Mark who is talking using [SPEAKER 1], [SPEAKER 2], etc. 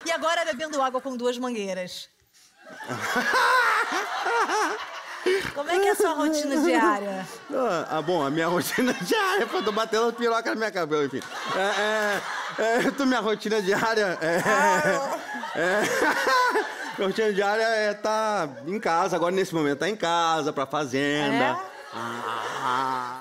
[SPEAKER 1] E agora bebendo água com 2 mangueiras. Como é que é a sua rotina diária?
[SPEAKER 2] Bom, a minha rotina diária, eu tô batendo piroca na minha cabeça, enfim. Minha rotina diária minha rotina diária é estar em casa, agora nesse momento tá em casa, pra fazenda.